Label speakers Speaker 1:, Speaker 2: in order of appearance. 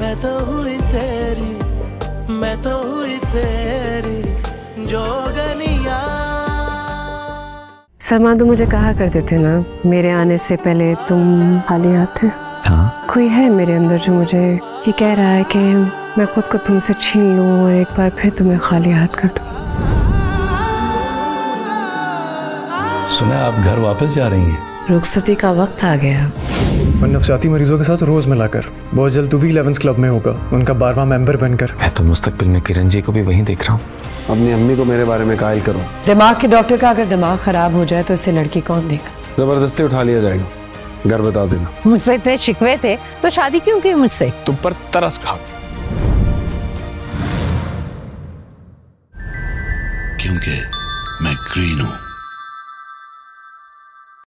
Speaker 1: मैं तो हुई तेरी जोगनिया।
Speaker 2: सलमान तो मुझे कहा करते थे ना, मेरे आने से पहले तुम खाली हाथ थे।
Speaker 3: हाँ?
Speaker 2: कोई है मेरे अंदर जो मुझे ये कह रहा है कि मैं खुद को तुमसे छीन लूं और एक बार फिर तुम्हें खाली हाथ कर दूं।
Speaker 3: सुना आप घर वापस जा रही हैं?
Speaker 2: रुखसती का वक्त आ गया।
Speaker 4: और नफसियाती मरीजों के साथ रोज मिलाकर बहुत जल्द तू भी 11th क्लब में होगा, उनका 12वां मेंबर बनकर।
Speaker 3: मैं तो मुस्तकबिल में किरण जी को भी वहीं देख रहा हूँ।
Speaker 5: अपनी अम्मी को मेरे बारे में कायल करो।
Speaker 2: दिमाग के डॉक्टर का अगर दिमाग खराब हो जाए तो इसे लड़की कौन देगा?
Speaker 5: जबरदस्ती उठा लिया जाएगा, घर बता देना।
Speaker 2: मुझसे इतने शिकवे थे तो शादी क्यों की मुझसे?
Speaker 3: तुम पर तरस खा,
Speaker 1: क्योंकि मैं ग्रीन हूँ।